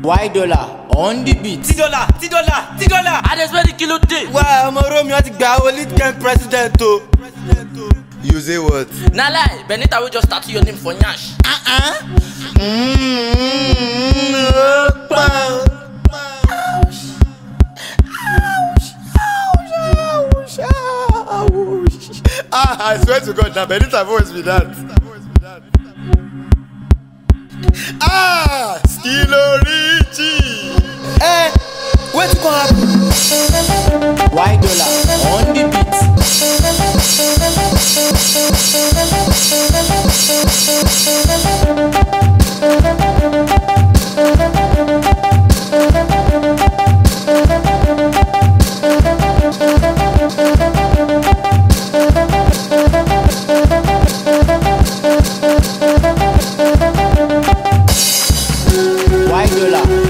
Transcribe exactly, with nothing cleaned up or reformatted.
Y dollar on the beat. T dollar, T dollar, T dollar. I just spend the kilo day. Wow, I'm a Rome, you want to go only ten president to. You say what? Nah lie, Benita will just start your name for Nyash. Uh-uh. Ah, I swear to God, now Benita voice be that. Ah, Skilo Richie. Eh, what's gonna happen? Y dollar on the beat. Y dollar